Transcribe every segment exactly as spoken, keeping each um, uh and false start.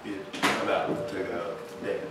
It's about to go down.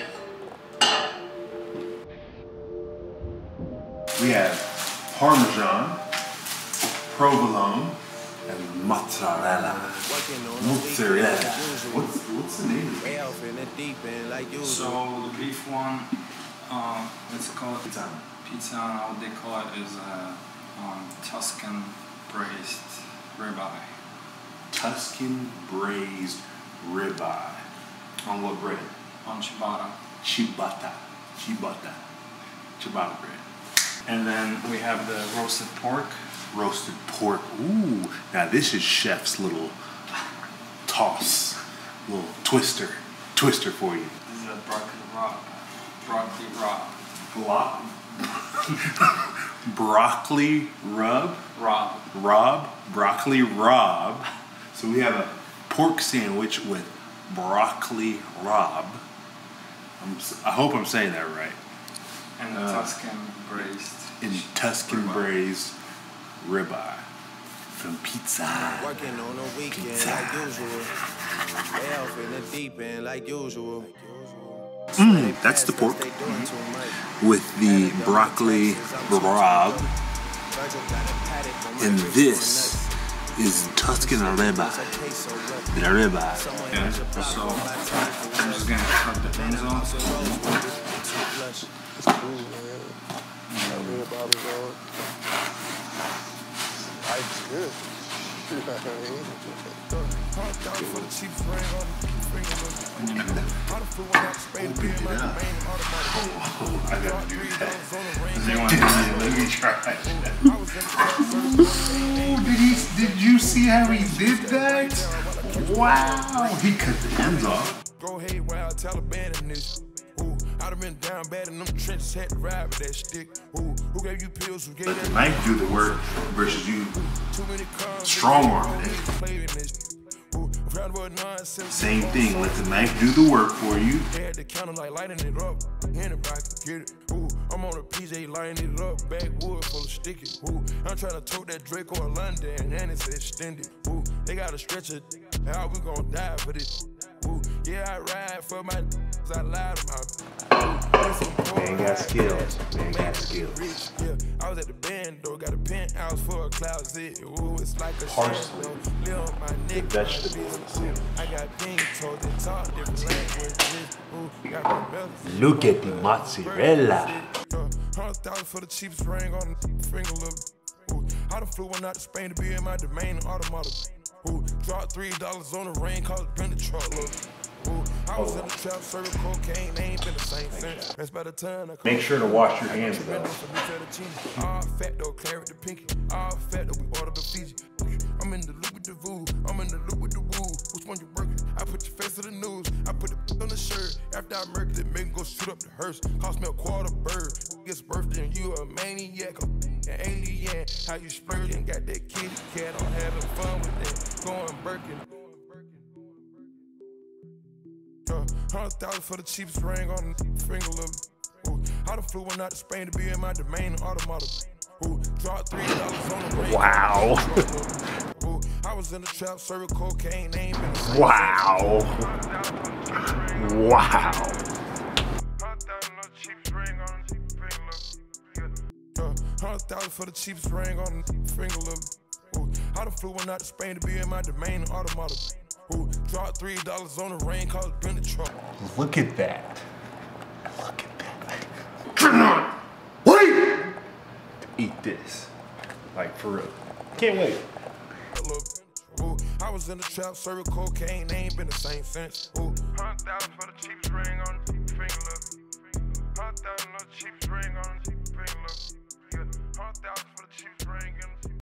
We have Parmesan, provolone, and mozzarella. Mozzarella. What's, what's the name of it? So the beef one, um, it's called Pizzana. Pizzana. What they call it is a um, Tuscan braised ribeye. Tuscan braised ribeye. On what bread? On ciabatta. Ciabatta. Ciabatta. Ciabatta bread. And then we have the roasted pork. Roasted pork. Ooh. Now this is chef's little toss. Little twister. Twister for you. This is a broccoli raw. Broccoli raw. Block. Broccoli rub. Raw. Rob. Broccoli rob. So we have a pork sandwich with broccoli rob. I'm, I hope I'm saying that right. And the uh, Tuscan braised. In Tuscan ribeye. braised ribeye. From Pizzana. Working on a weekend Pizza. like usual. Way off in the deep end like usual. Mm, that's the pork. Mm-hmm. With the broccoli rob. And this is Tuscan ribeye. The ribeye. Yeah. So I'm just gonna cut the ends off. Life's good. You know what I mean? Oh, I gotta do that. Does anyone Let me try. Ooh, did he? Did you see how he did that? Wow! He cut the ends off. Go ahead, wild Taliban in this. Ooh, I'd have been down bad in them trenches, had to ride with that stick. Ooh, who gave you pills? Who gave Let the knife do the work versus you too many cars? strong arm it. Same thing. Let the knife do the work for you. They had the counter like lighting it up. Anybody can get it. Ooh, I'm on a P J lighting it up. Backwood full of sticky. Ooh, I'm trying to tote that Draco in London and it's extended. Ooh, they got a stretcher. How we gon' die for this? Ooh, yeah, I ride for my I lied about. Man got skills. Man got skills. Yeah, I was at the band though, got a penthouse for a closet. Ooh, it's like a Parsley. The vegetables. I got things told that talk different languages. Ooh, got my belly. Look at the mozzarella. Hundred thousand for the cheapest ring on the finger, look. Ooh, I done flew one out to Spain to be in my domain automata. Ooh, dropped three dollars on the rain, cause it been the truck, look. Ooh, I was in the trap, serving cocaine, they ain't been the same since. That's by the time I Make sure to wash your hands though. all fat though, claret the pinky. All fat though, we ordered the Fiji. I'm in the loop with the voo, I'm in the loop with the woo. Which one you working? I put your face to the news, I put the on the shirt. After I murdered it, make him go shoot up the hearse. Cost me a quarter bird. Gets birthday and you a maniac, an alien. How you splurging? Got that kitty cat, I'm having fun with that. Going Birkin. Hundred thousand for the cheapest ring on the finger, look. Ooh, I done flew one out to Spain to be in my domain automata. Ooh, dropped three dollars on the ring. Wow. Ooh, I was in the trap, serving cocaine, they ain't been the same. Wow. Wow. Hundred thousand for the cheapest ring on the finger, look. Ooh, I done flew one out to Spain to be in my domain automata. Ooh, dropped three dollars on the rain, cause it been the truck. Look at that. Look at that. Cannot wait to eat this. Like for real. Can't wait. Look, ooh, I was in the trap, serving cocaine, they ain't been the same since. Ooh, hundred thousand for the cheapest ring on the finger, look. Hundred thousand for the cheapest ring on the finger, look. Hundred thousand for the cheapest ring on the